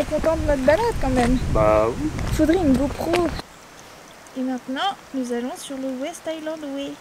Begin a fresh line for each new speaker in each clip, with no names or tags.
content de notre balade quand même.
Bah oui.
Faudrait une GoPro. Et maintenant, nous allons sur le West Island Way.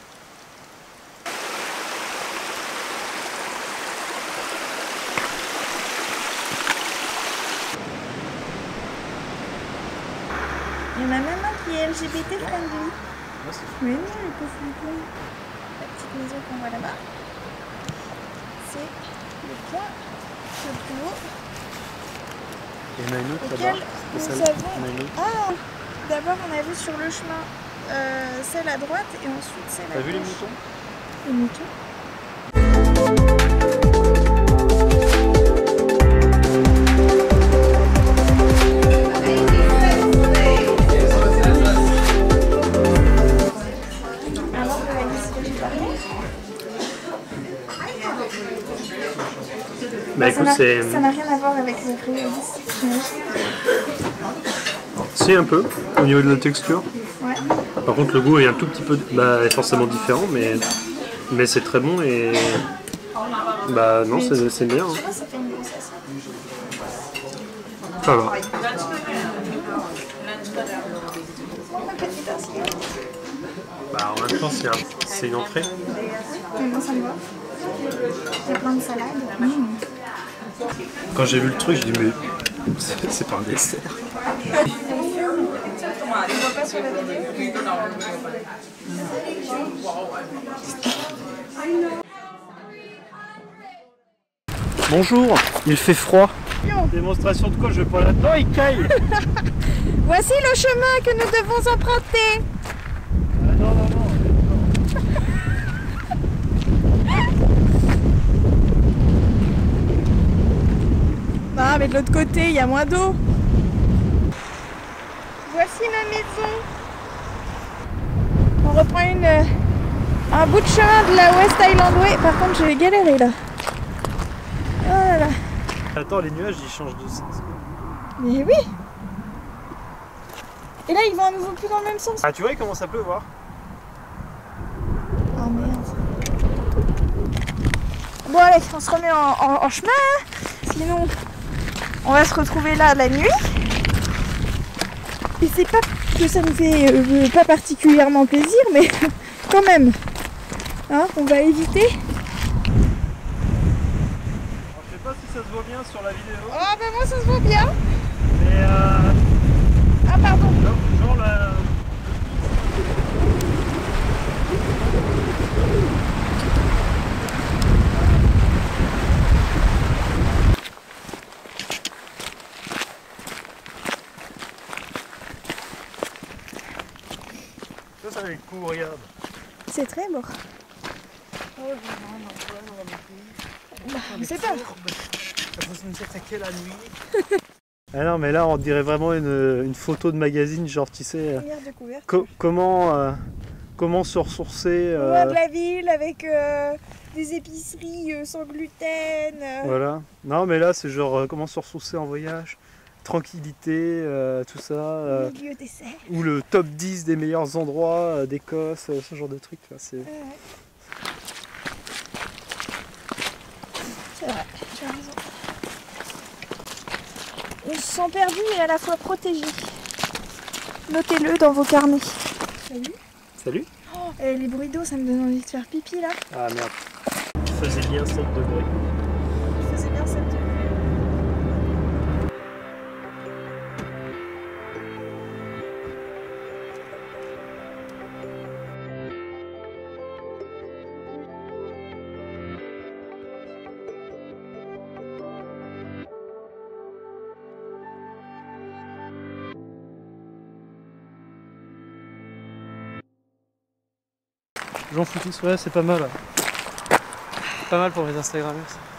Il y en a même un qui est LGBT friendly. Mais non, il est pas friendly. La petite maison qu'on voit là-bas, c'est le point le plus haut.
Il y en a une autre
auquel
là-bas.
nous
Celle...
savons... Ah, d'abord on a vu sur le chemin celle à droite et ensuite celle à gauche.
T'as vu les moutons?
Les moutons.
Bah écoute, c'est...
Ça n'a rien à voir avec le réalisme.
C'est un peu, au niveau de la texture.
Ouais.
Par contre, le goût est un tout petit peu... Bah, est forcément différent, mais c'est très bon et... Bah non, c'est bien. Hein.
Ça fait une grosse assiette.
Ça va.
Une petite assiette.
Bah en même temps, c'est une entrée.
Mais moi ça me va. Il y a plein de salades.
Quand j'ai vu le truc, je dis mais c'est pas un dessert.
On voit pas sur la vidéo.
Bonjour, il fait froid.
Non.
Démonstration de quoi? Je vais pas là-dedans, il caille.
Voici le chemin que nous devons emprunter.
Non.
Non, mais de l'autre côté, il y a moins d'eau. Voici ma maison. On reprend un bout de chemin de la West Island Way. Par contre, je vais galérer là. Oh là là.
Attends, les nuages ils changent de sens.
Mais oui. Et là, ils vont à nouveau plus dans le même sens.
Ah, tu vois, il commence à pleuvoir.
Oh merde. Bon, allez, on se remet en chemin. Sinon, on va se retrouver là la nuit. Et c'est pas que ça nous fait pas particulièrement plaisir, mais quand même. Hein, on va éviter.
Je sais pas si ça se voit bien sur la vidéo.
Oh, ben moi ça se voit bien.
Mais
Ah, pardon.
genre la... Ça va être cool, regarde.
C'est très beau. C'est pas.
Ah non, mais là on dirait vraiment une photo de magazine, genre tu sais.
Première découverte.
Comment se ressourcer.
Loin de la ville avec des épiceries sans gluten.
Voilà. Non, mais là c'est genre comment se ressourcer en voyage, tranquillité, tout ça.
Milieu d'essai.
Ou le top 10 des meilleurs endroits d'Écosse, ce genre de trucs. C'est
vrai, tu as raison. On se sent perdu et à la fois protégé. Notez-le dans vos carnets. Salut.
Salut.
Oh, et les bruits d'eau, ça me donne envie de faire pipi là.
Ah merde. Il faisait bien 7 degrés.
Je faisais bien cette.
Jean Foutis, ouais, c'est pas mal. Pas mal pour les Instagrammeurs.